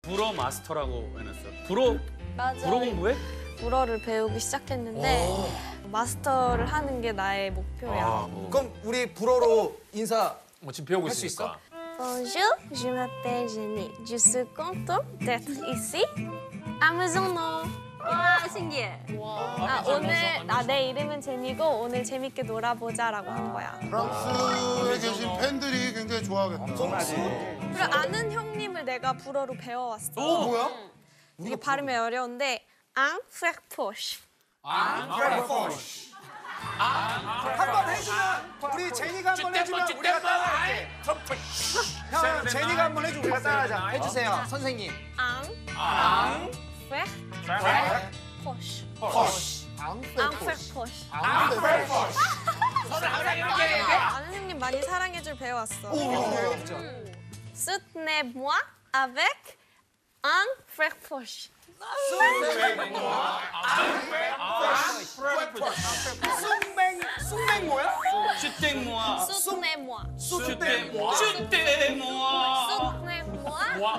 불어 마스터라고 해놨어. 불어 맞아. 불어 공부해? 불어를 배우기 시작했는데 마스터를 하는 게 나의 목표야. 그럼 우리 불어로 인사 지금 배우고 할 수 있으니까. Bonjour, je m'appelle Jenny. Je suis content d'être ici. 아무정노. 와 신기해. 오늘 내 이름은 제니고 오늘 재밌게 놀아보자라고 한 거야. 프랑스에 계신 팬들이 굉장히 좋아하겠다. 그리고 아는 형님을 내가 불어로 배워왔어. 뭐야? 이게 발음이 어려운데 앙 프렉 포쉬. 한번 해주면 우리 제니가 한번 해주면 우리가 따라할게. 형 제니가 한번 해주고 우리가 따라하자. 해주세요, 선생님. 앙 프렉 포쉬. 앙 프렉 포쉬. 아는 형님 많이 사랑해줄 배워왔어. 배워보자. Soutenez-moi avec un frère poche. 쑥맹 뭐야? 슈땡모아. Soutenez-moi. 슈땡모아. 슈땡모아. Soutenez-moi.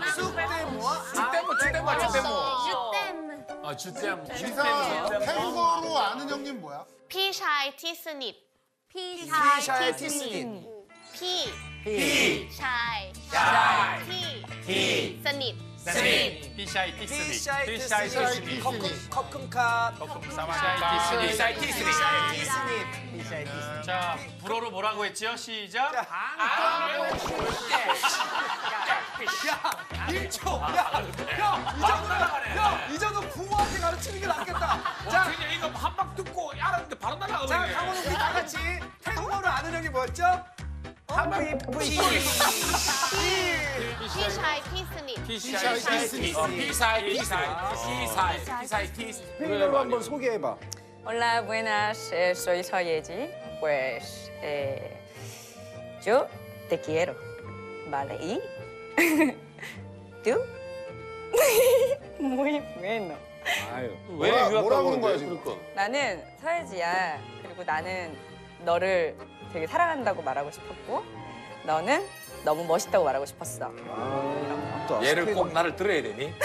Je t'aime. 아, 주댐. 기사 탱고로 아는 형님 뭐야? พี่ชายที่สนิท 피샤의 티스님. พี่ 피. ชาย ที่สนิท 피샤이 틱스리. 피샤의 피샤이 티스님. 틱스리. 커큰캅. 피샤의 티스님. 자, 불어로 뭐라고 했죠? 시작. 이 정도 부모한테 가르치는 게 낫겠다. 자, 그냥 이거 한 방 듣고 알았는데 바로 자, 날아가버리네. 강원 우리 다 같이 태국어로 아는 형이 뭐였죠? 한방이 พี่ชายที่สนิท 피사이 티스. 태국어로 한번 소개해봐. Hola, buenas, soy Soyeji. Pues yo te quiero, ¿vale? ¿Y tú? Muy bueno. 왜 뭐라고 하는 거야 지금? 나는 서예지야. 그리고 나는 너를 되게 사랑한다고 말하고 싶었고, 너는 너무 멋있다고 말하고 싶었어. 얘를 꼭 나를 들어야 되니?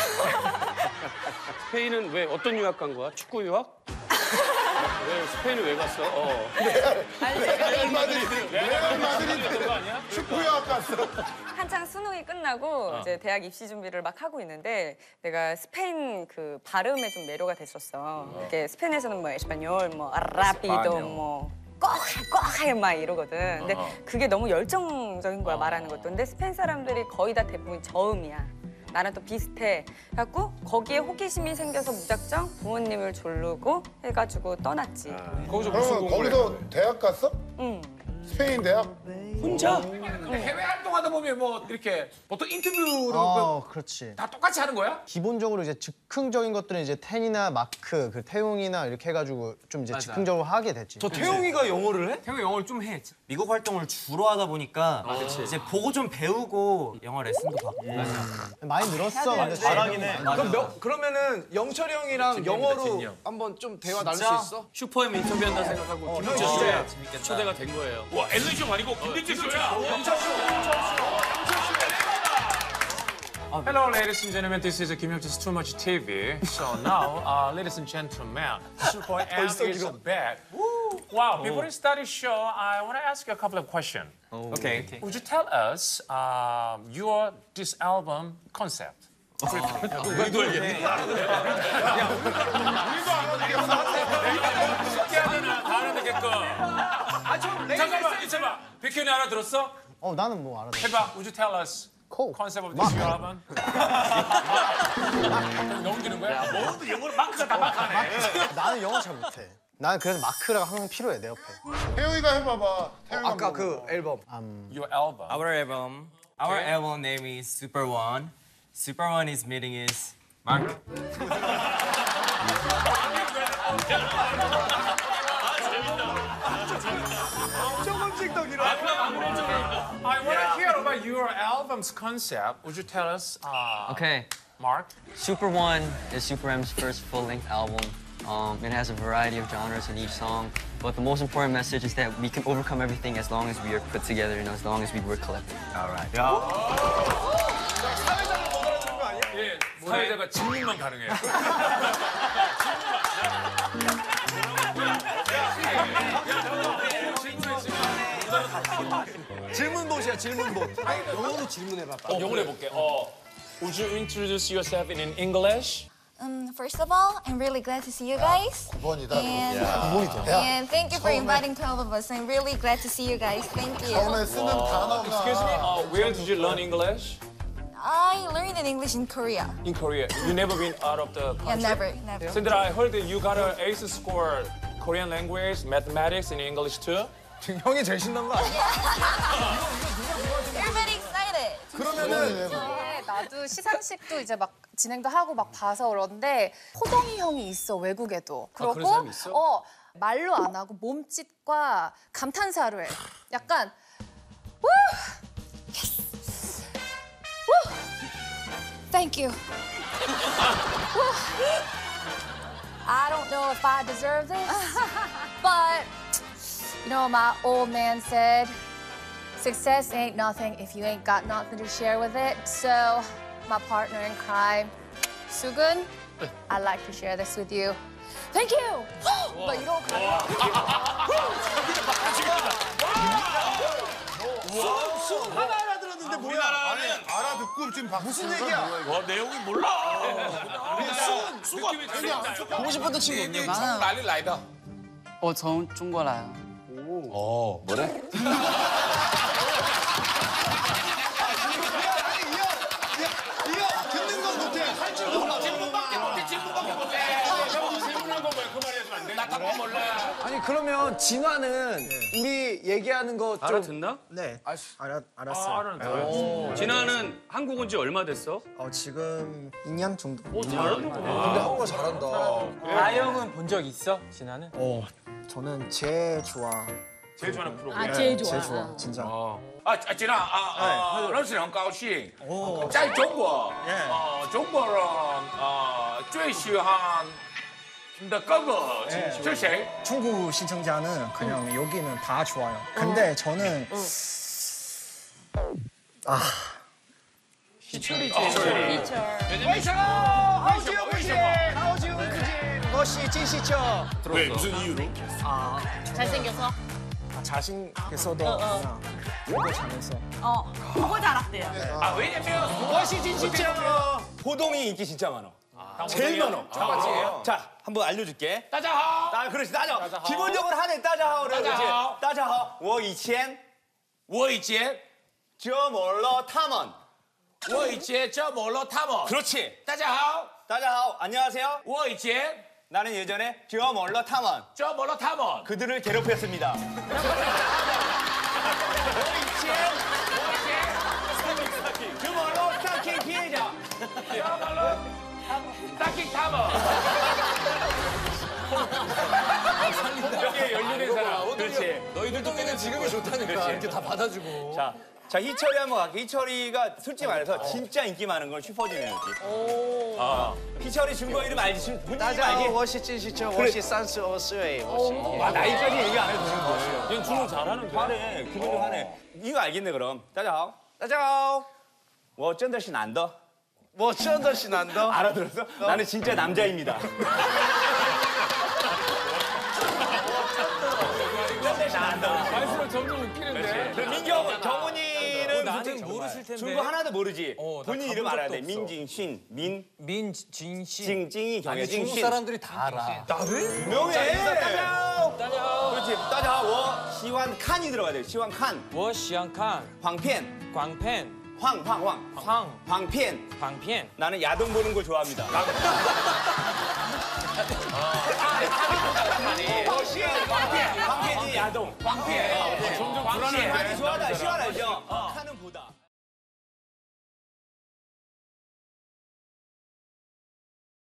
스페인은 왜 어떤 유학 간 거야? 축구 유학? 왜 스페인을 왜 갔어? 레알 마드리드 그거 아니야? 축구학 갔어. 한창 수능이 끝나고 이제 대학 입시 준비를 막 하고 있는데 내가 스페인 그 발음에 좀 매료가 됐었어. 이렇게 스페인에서는 뭐 에스파뇰, 뭐 라피도, 뭐 꼬하게 막 이러거든. 근데 그게 너무 열정적인 거야 말하는 것도. 근데 스페인 사람들이 거의 다 대부분 저음이야. 나랑 또 비슷해. 그래갖고 거기에 호기심이 생겨서 무작정 부모님을 조르고 해가지고 떠났지. 거기서 무슨 그러면 공부를 거기서 해? 대학 갔어? 응. 스페인 대학? 혼자? 근데 해외 활동하다 보면 뭐 이렇게 보통 인터뷰를 그렇지. 다 똑같이 하는 거야? 기본적으로 이제 즉흥적인 것들은 이제 텐이나 마크, 그 태용이나 이렇게 해가지고 좀 이제 즉흥적으로 하게 됐지. 저 태용이가 영어를 해? 태국 영어를 좀 해. 미국 활동을 주로 하다 보니까 이제 보고 좀 배우고 영어 레슨도 받고. 많이 늘었어. 근데 잘하긴 해. 그러면은 영철이 형이랑 영어로 진영. 한번 좀 대화 나눌 수 있어? 슈퍼엠 인터뷰한다 생각하고 김민재 씨가 초대가 된 거예요. 와, 엘리 씨 아니고 김민재 씨야. Hello, ladies and gentlemen. This is Kim Hyuk-jae's Too Much TV. So now, ladies and gentlemen, Super M is back. Wow! Before we start the show, I want to ask you a couple of questions. Okay. Would you tell us your this album concept? 우리도 알겠네. 쉽게 하면은 다 알아듣게끔. 잠깐만, 있어봐. 백현이 알아들었어? 나는 뭐 알아. 해봐. Would you tell us 코. concept of this your album? 넘기는 거야? 뭐도 영어를 마크가 다 마크하네. 나는 영어 잘 못해. 나는 그래서 마크가 항상 필요해 내 옆에. 태용이가 해봐봐. 태용이가 아까 뭐. 그 앨범. Your album. Our album name is Super One. Super One is meaning is Mark. 조금씩 더 길어. I want to hear about your album's concept. Would you tell us, Okay, Mark? Super One is Super M's first full-length album. It has a variety of genres in each song, but the most important message is that we can overcome everything as long as we are put together and as long as we work collectively. All right. 예, 사회자가 질문만 가능해요. 질문봇이야 질문봇. 영어로 질문해봐. 영어로 해볼게. Would you introduce yourself in English? First of all, I'm really glad to see you guys. 9번이다. And thank you for inviting 12 of us. I'm really glad to see you guys. Thank you. 처음에 쓰는 단어가. Excuse me. Where did you learn English? I learned in English in Korea. In Korea. You never been out of the Yeah, country? never. Sandra, I heard that you got an ace score Korean language, mathematics, and English too. 형이 제일 신난 거 아니야? Everybody excited. 그러면은 나도 시상식도 이제 막 진행도 하고 막 봐서 그런데 호동이 형이 있어 외국에도. 그리고 그런 사람이 있어? 말로 안 하고 몸짓과 감탄사로 해. 약간 우! 예스! 우! Thank you. 우! I don't know if I deserve this, but you know my old man said, success ain't nothing if you ain't got nothing to share with it. So, my partner in crime, Sugun, I'd like to share this with you. Thank you! 막 이러고 가요. 숨 하나 알아들었는데 뭐야? 아니 알아듣고 지금 박수. 무슨 얘기야? 와, 내용이 몰라. 느낌이 그냥 보고 싶었던 친구 없냐? 哪里来的? 我从中国来。 뭐래? 이거 듣는 건 못해. 할 줄도 몰라. 질문밖에 못해. 질문한 거 뭐야? 그 말이 해주면 안 돼? 나 답변 몰라. 아니 그러면 진화는 우리 얘기하는 거 좀 알아듣나? 네. 알았어요. 진아는 한국 온 지 얼마 됐어? 지금 2년 정도. 잘하는구나. 근데 한국어 잘한다. 아영은 본 적 있어? 진아는? 저는 제일 좋아. 제일 좋아하는 프로그램. 제일 좋아. 진짜. 진啊认识很高兴。在中国，中国人最喜欢的哥哥是谁？ 중국 시청자는 그냥 여기는 다 좋아요. 근데 저는 희철이지. 멋이 찌시죠. 왜 무슨 이유로? 잘생겨서? 잘생겼어도 그냥 보고 잘해서. 보고 자랐대요. 왜냐면 무엇이 진실이야? 호동이 인기 진짜 많아. 제일 많아. 자, 한번 알려줄게. 大家好， 그렇지, 따자하오. 기본적으로 하네, 따자하오를. 그렇지. 따자하오. 따자하오. 我以前저 몰러 탐원. 我以前这么了他们。 그렇지. 大家好， 따자하오. 안녕하세요. 我以前 나는 예전에 저 몰러 탐원. 这么了他们。 그들을 괴롭혔습니다. 저 몰러 스타킹 피해자. 스타킹 타머 여기에 연륜된 사람. 그렇지. 너희들도 꽤는 지금이 좋다니까. 이렇게 다 받아주고. 자, 희철이 한번 갈게. 희철이가 솔직히 말해서 진짜 인기 많은 건 슈퍼주니어였지. 희철이 준거 이름 알지? 본인 이름 알지? 我是찌시죠. 我是32岁. 나이까지 얘기 안 해도 되는 거예요. 얘는 중국 잘하는데. 화내. 기분 좀 화내. 이거 알겠네, 그럼. 大家好. 大家好. 我真的是男的. 我真的是男的. 알아들었어? 나는 진짜 남자입니다. 말씀을 점점 웃기는데. 민경, 정훈이는 나는 모르실 텐데. 중국 하나도 모르지. 나 본인 이름 가본 알아야 적도 돼. 없어. 민징신, 민진신. 징징이 경혜, 중국 징신. 사람들이 다 알아. 나를? 유명해. 따자오. 그렇지. 따자오. 我喜欢 칸이 들어가야 돼. 喜欢 칸. 我喜欢看 광팬. 광팬, 황. 광팬. 광팬. 나는 야동 보는 걸 좋아합니다. 광팬이 야동. 점점 불안해. 칸이 좋아하다. 시원하죠? 칸은 보다.